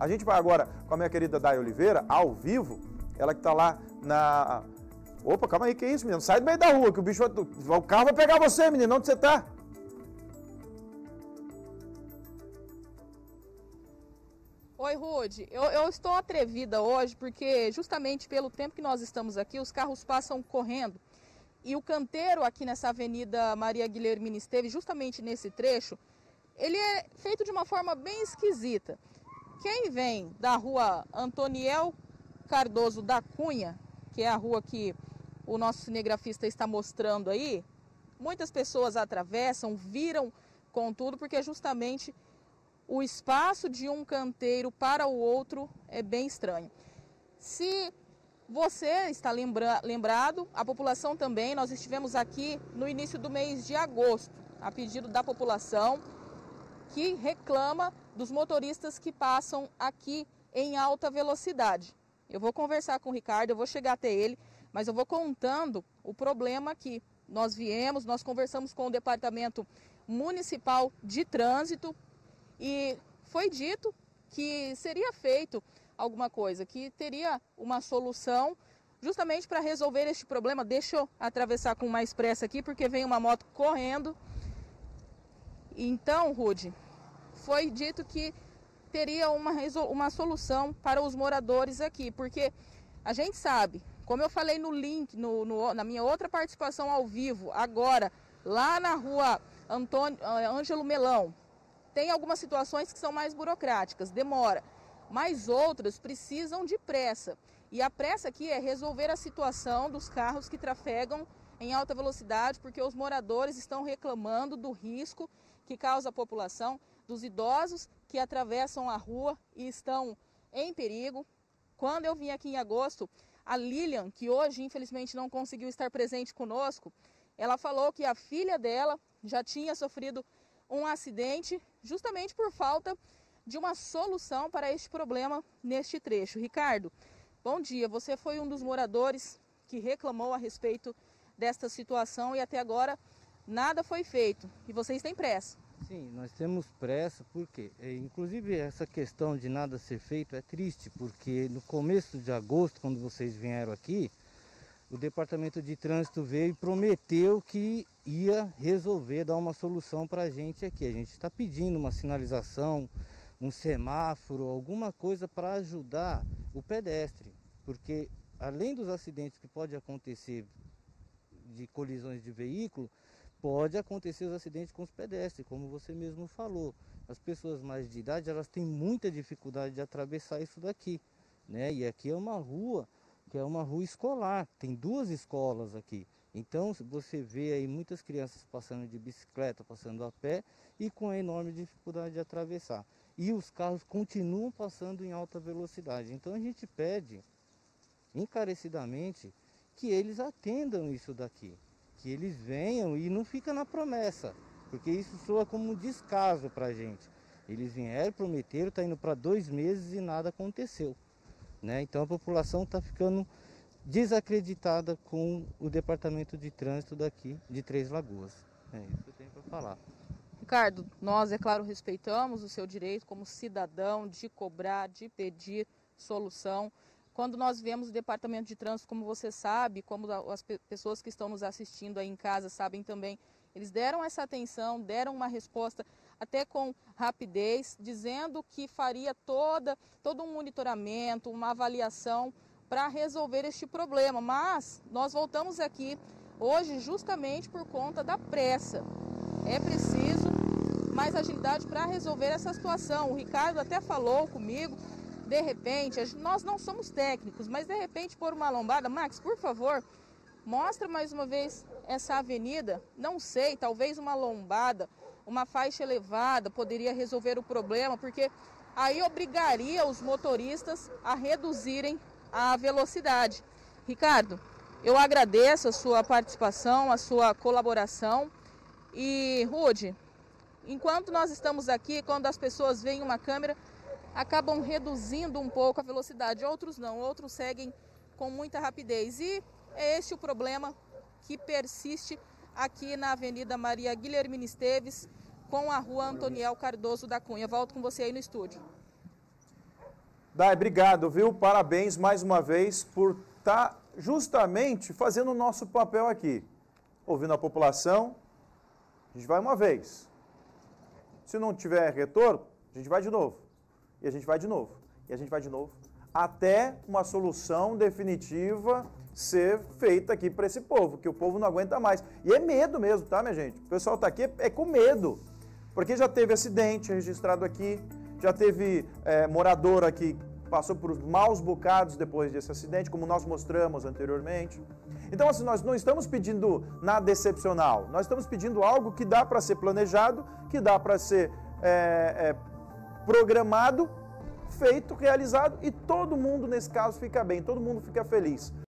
A gente vai agora com a minha querida Day Oliveira, ao vivo, ela que está lá na... Opa, calma aí, que isso, menino? Sai do meio da rua, que o bicho vai... O carro vai pegar você, menino. Onde você está? Oi, Rude. Eu estou atrevida hoje porque justamente pelo tempo que nós estamos aqui, os carros passam correndo. E o canteiro aqui nessa Avenida Maria Guilhermina Esteves, justamente nesse trecho, ele é feito de uma forma bem esquisita. Quem vem da rua Antoniel Cardoso da Cunha, que é a rua que o nosso cinegrafista está mostrando aí, muitas pessoas atravessam, viram com tudo, porque justamente o espaço de um canteiro para o outro é bem estranho. Se você está lembrado, a população também, nós estivemos aqui no início do mês de agosto, a pedido da população que reclama dos motoristas que passam aqui em alta velocidade. Eu vou conversar com o Ricardo, eu vou chegar até ele, mas eu vou contando o problema aqui. Nós viemos, nós conversamos com o Departamento Municipal de Trânsito e foi dito que seria feito alguma coisa, que teria uma solução justamente para resolver este problema. Deixa eu atravessar com mais pressa aqui, porque vem uma moto correndo. Então, Rude, foi dito que teria uma solução para os moradores aqui, porque a gente sabe, como eu falei no link, na minha outra participação ao vivo, agora, lá na rua Ângelo Melão, tem algumas situações que são mais burocráticas, demora, mas outras precisam de pressa. E a pressa aqui é resolver a situação dos carros que trafegam em alta velocidade, porque os moradores estão reclamando do risco que causa a população, dos idosos que atravessam a rua e estão em perigo. Quando eu vim aqui em agosto, a Lilian, que hoje infelizmente não conseguiu estar presente conosco, ela falou que a filha dela já tinha sofrido um acidente justamente por falta de uma solução para este problema neste trecho. Ricardo, bom dia. Você foi um dos moradores que reclamou a respeito desta situação e até agora nada foi feito. E vocês têm pressa? Sim, nós temos pressa porque, inclusive essa questão de nada ser feito é triste, porque no começo de agosto, quando vocês vieram aqui, o Departamento de Trânsito veio e prometeu que ia resolver, dar uma solução para a gente aqui. A gente está pedindo uma sinalização, um semáforo, alguma coisa para ajudar o pedestre, porque além dos acidentes que pode acontecer de colisões de veículo, pode acontecer os acidentes com os pedestres, como você mesmo falou. As pessoas mais de idade, elas têm muita dificuldade de atravessar isso daqui, né? E aqui é uma rua que é uma rua escolar, tem duas escolas aqui. Então você vê aí muitas crianças passando de bicicleta, passando a pé e com a enorme dificuldade de atravessar. E os carros continuam passando em alta velocidade. Então a gente pede encarecidamente que eles atendam isso daqui, que eles venham e não fica na promessa, porque isso soa como um descaso para a gente. Eles vieram, prometeram, está indo para 2 meses e nada aconteceu, né? Então a população está ficando desacreditada com o Departamento de Trânsito daqui de Três Lagoas. É isso que eu tenho para falar. Ricardo, nós, é claro, respeitamos o seu direito como cidadão de cobrar, de pedir solução. Quando nós vemos o Departamento de Trânsito, como você sabe, como as pessoas que estão nos assistindo aí em casa sabem também, eles deram essa atenção, deram uma resposta até com rapidez, dizendo que faria todo um monitoramento, uma avaliação para resolver este problema. Mas nós voltamos aqui hoje justamente por conta da pressa. É preciso mais agilidade para resolver essa situação. O Ricardo até falou comigo, de repente, nós não somos técnicos, mas de repente por uma lombada, Max, por favor, mostra mais uma vez essa avenida. Não sei, talvez uma lombada, uma faixa elevada poderia resolver o problema, porque aí obrigaria os motoristas a reduzirem a velocidade. Ricardo, eu agradeço a sua participação, a sua colaboração. E, Rude, enquanto nós estamos aqui, quando as pessoas veem uma câmera, acabam reduzindo um pouco a velocidade. Outros não, outros seguem com muita rapidez. E é este o problema que persiste aqui na Avenida Maria Guilhermina Esteves com a rua Antoniel Cardoso da Cunha. Volto com você aí no estúdio. Dai, obrigado, viu? Parabéns mais uma vez por estar justamente fazendo o nosso papel aqui. Ouvindo a população, a gente vai uma vez. Se não tiver retorno, a gente vai de novo. E a gente vai de novo. E a gente vai de novo. Até uma solução definitiva ser feita aqui para esse povo, que o povo não aguenta mais. E é medo mesmo, tá, minha gente? O pessoal tá aqui é com medo. Porque já teve acidente registrado aqui, já teve morador aqui passou por maus bocados depois desse acidente, como nós mostramos anteriormente. Então, assim, nós não estamos pedindo nada excepcional, nós estamos pedindo algo que dá para ser planejado, que dá para ser programado, feito, realizado, e todo mundo, nesse caso, fica bem, todo mundo fica feliz.